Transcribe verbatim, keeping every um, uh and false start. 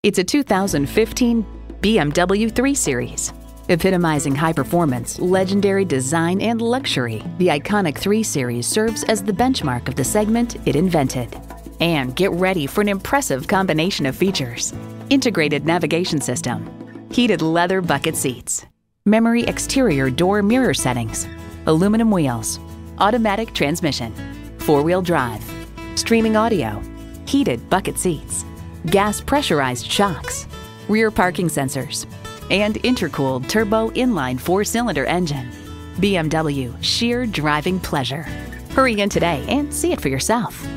It's a two thousand fifteen B M W three series. Epitomizing high performance, legendary design, and luxury, the iconic three series serves as the benchmark of the segment it invented. And get ready for an impressive combination of features: integrated navigation system, heated leather bucket seats, memory exterior door mirror settings, aluminum wheels, automatic transmission, four-wheel drive, streaming audio, heated bucket seats, gas pressurized shocks, rear parking sensors, and intercooled turbo inline four-cylinder engine. B M W, sheer driving pleasure. Hurry in today and see it for yourself.